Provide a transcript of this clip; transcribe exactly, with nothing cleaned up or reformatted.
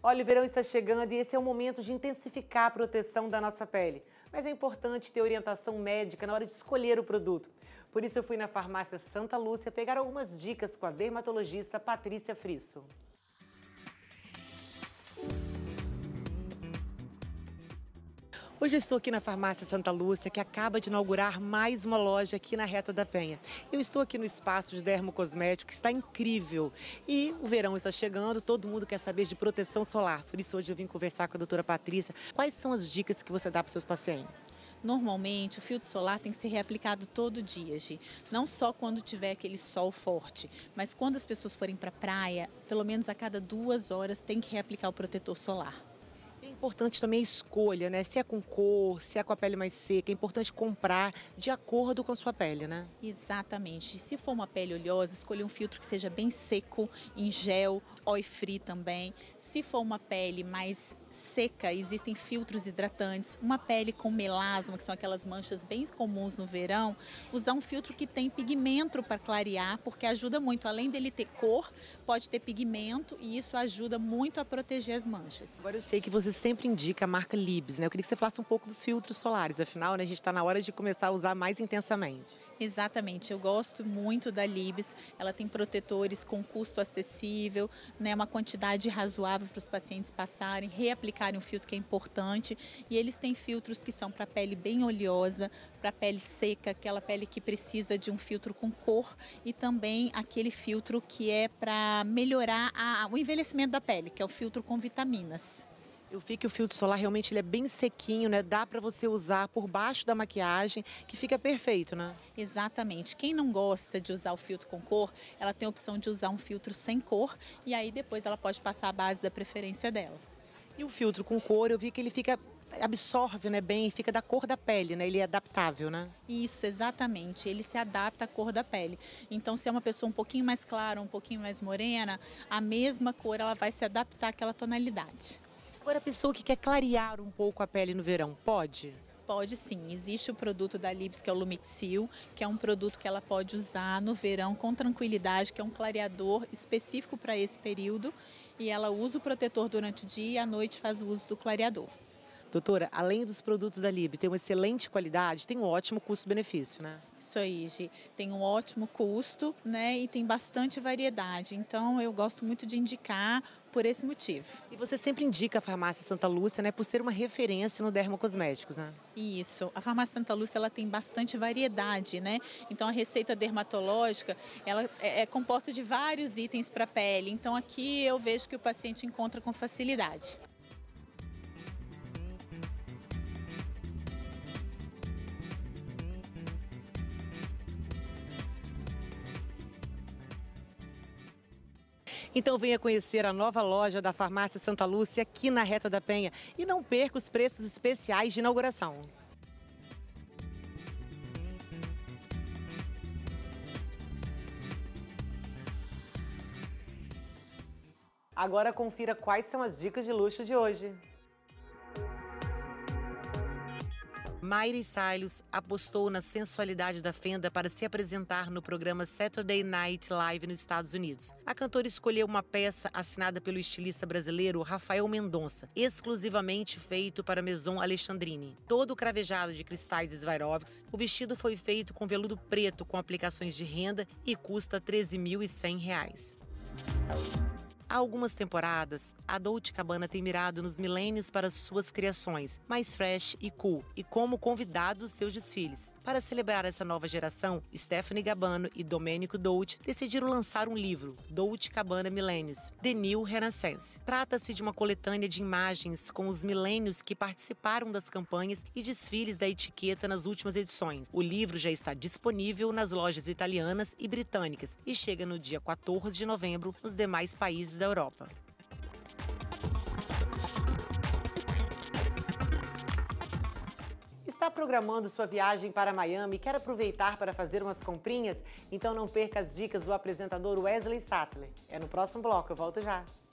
Olha, o verão está chegando e esse é o momento de intensificar a proteção da nossa pele. Mas é importante ter orientação médica na hora de escolher o produto. Por isso eu fui na farmácia Santa Lúcia pegar algumas dicas com a dermatologista Patrícia Frisso. Hoje eu estou aqui na farmácia Santa Lúcia, que acaba de inaugurar mais uma loja aqui na Reta da Penha. Eu estou aqui no espaço de dermocosmético, que está incrível. E o verão está chegando, todo mundo quer saber de proteção solar. Por isso hoje eu vim conversar com a doutora Patrícia. Quais são as dicas que você dá para os seus pacientes? Normalmente, o filtro solar tem que ser reaplicado todo dia, Gi. Não só quando tiver aquele sol forte, mas quando as pessoas forem para a praia, pelo menos a cada duas horas tem que reaplicar o protetor solar. É importante também a escolha, né? Se é com cor, se é com a pele mais seca, é importante comprar de acordo com a sua pele, né? Exatamente. Se for uma pele oleosa, escolha um filtro que seja bem seco, em gel, oil free também. Se for uma pele mais seca, existem filtros hidratantes. Uma pele com melasma, que são aquelas manchas bem comuns no verão, usar um filtro que tem pigmento para clarear, porque ajuda muito. Além dele ter cor, pode ter pigmento e isso ajuda muito a proteger as manchas. Agora eu sei que você sempre indica a marca Libs, né? Eu queria que você falasse um pouco dos filtros solares, afinal, né, a gente está na hora de começar a usar mais intensamente. Exatamente, eu gosto muito da Libs, ela tem protetores com custo acessível, né, uma quantidade razoável para os pacientes passarem, reaplicarem um filtro que é importante, e eles têm filtros que são para pele bem oleosa, para pele seca, aquela pele que precisa de um filtro com cor, e também aquele filtro que é para melhorar a, o envelhecimento da pele, que é o filtro com vitaminas. Eu vi que o filtro solar realmente ele é bem sequinho, né? Dá para você usar por baixo da maquiagem, que fica perfeito, né? Exatamente. Quem não gosta de usar o filtro com cor, ela tem a opção de usar um filtro sem cor e aí depois ela pode passar a base da preferência dela. E o filtro com cor, eu vi que ele fica absorve, né, bem, e fica da cor da pele, né? Ele é adaptável, né? Isso, exatamente. Ele se adapta à cor da pele. Então, se é uma pessoa um pouquinho mais clara, um pouquinho mais morena, a mesma cor ela vai se adaptar àquela tonalidade. Agora, a pessoa que quer clarear um pouco a pele no verão, pode? Pode sim. Existe o produto da Libs, que é o Lumixil, que é um produto que ela pode usar no verão com tranquilidade, que é um clareador específico para esse período. E ela usa o protetor durante o dia e à noite faz o uso do clareador. Doutora, além dos produtos da Libs, tem uma excelente qualidade, tem um ótimo custo-benefício, né? Isso aí, Gi. Tem um ótimo custo, né? E tem bastante variedade. Então, eu gosto muito de indicar por esse motivo. E você sempre indica a farmácia Santa Lúcia, né? Por ser uma referência no dermocosméticos, né? Isso. A farmácia Santa Lúcia, ela tem bastante variedade, né? Então, a receita dermatológica, ela é composta de vários itens para a pele. Então, aqui eu vejo que o paciente encontra com facilidade. Então venha conhecer a nova loja da farmácia Santa Lúcia aqui na Reta da Penha e não perca os preços especiais de inauguração. Agora confira quais são as dicas de luxo de hoje. Miley Cyrus apostou na sensualidade da fenda para se apresentar no programa Saturday Night Live nos Estados Unidos. A cantora escolheu uma peça assinada pelo estilista brasileiro Rafael Mendonça, exclusivamente feito para a Maison Alexandrine. Todo cravejado de cristais Swarovski, o vestido foi feito com veludo preto com aplicações de renda e custa treze mil e cem reais. Há algumas temporadas, a Dolce and Gabbana tem mirado nos milênios para suas criações, mais fresh e cool, e como convidado dos seus desfiles. Para celebrar essa nova geração, Stephanie Gabbana e Domenico Dolce decidiram lançar um livro, Dolce and Gabbana Millennials, The New Renaissance. Trata-se de uma coletânea de imagens com os milênios que participaram das campanhas e desfiles da etiqueta nas últimas edições. O livro já está disponível nas lojas italianas e britânicas e chega no dia quatorze de novembro nos demais países da Europa. Está programando sua viagem para Miami e quer aproveitar para fazer umas comprinhas? Então não perca as dicas do apresentador Wesley Sattler. É no próximo bloco, eu volto já.